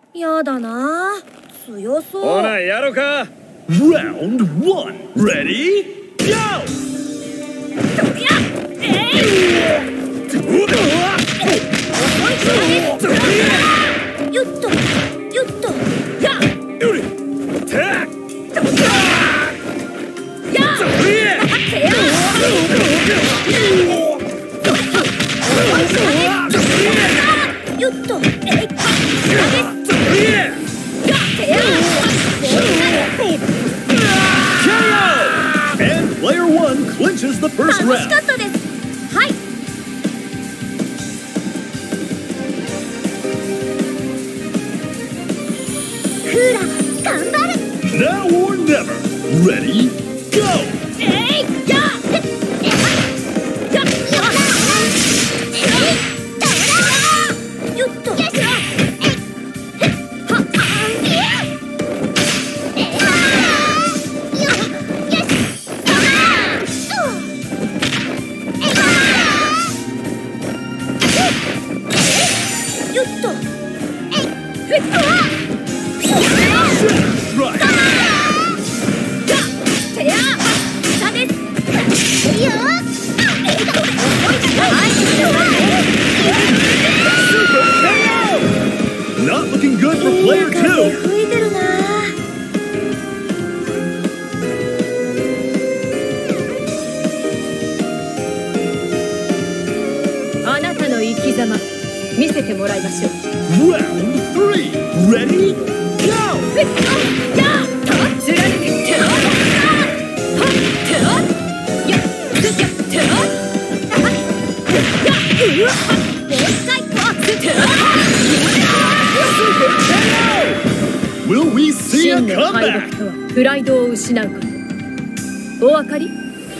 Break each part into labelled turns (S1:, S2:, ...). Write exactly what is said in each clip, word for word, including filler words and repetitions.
S1: やだな。強そう。
S2: ほなやろか。
S3: Round one. Ready? Go!
S1: よっとよっとや
S2: た
S1: やよっと
S3: And player one clinches the first
S1: 楽し
S3: round.
S1: かったです。はい。クーラ頑張る。
S3: Now or never. Ready? Go!
S1: えいやややよっとはよっとえっと
S3: Right.
S1: てや下ですよっ
S3: Not looking good for player two.
S1: 吹いてるな。
S4: あなたの生き様見せてもらいましょう。
S3: Round three. Ready? Go! 'Will we see a
S4: 真の敗
S3: comeback?
S4: 北とはプライドを失うこと。お分かり？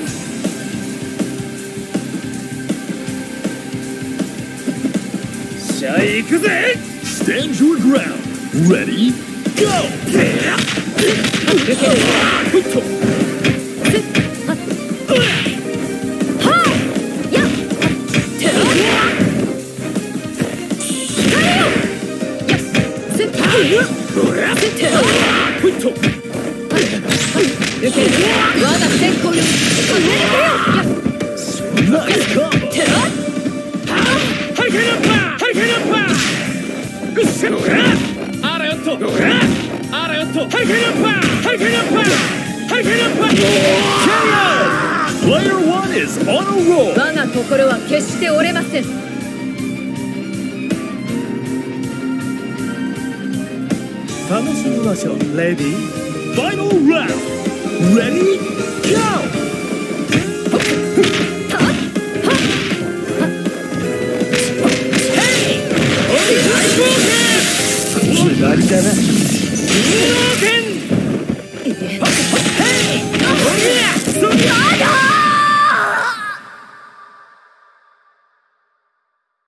S2: しゃあ行くぜ。
S3: Stand your ground. Ready? Go!
S4: 我が心は決して折れません。
S3: 楽しみましょう、レディー。Final round. Ready? Go! つなりだな。